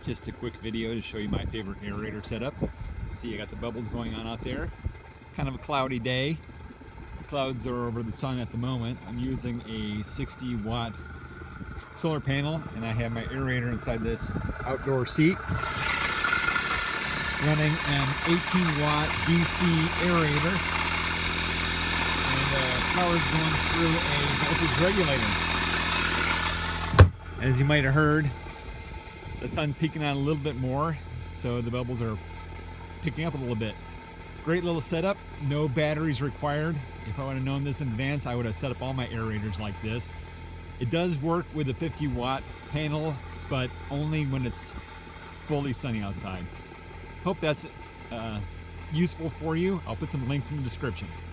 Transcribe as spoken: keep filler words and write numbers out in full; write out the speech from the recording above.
Just a quick video to show you my favorite aerator setup. See, I got the bubbles going on out there. Kind of a cloudy day. The clouds are over the sun at the moment. I'm using a sixty watt solar panel, and I have my aerator inside this outdoor seat, running an eighteen watt D C aerator, and the power is going through a voltage regulator. As you might have heard, the sun's peeking on a little bit more, so the bubbles are picking up a little bit. Great little setup, no batteries required. If I would have known this in advance, I would have set up all my aerators like this. It does work with a fifty watt panel, but only when it's fully sunny outside. Hope that's uh, useful for you. I'll put some links in the description.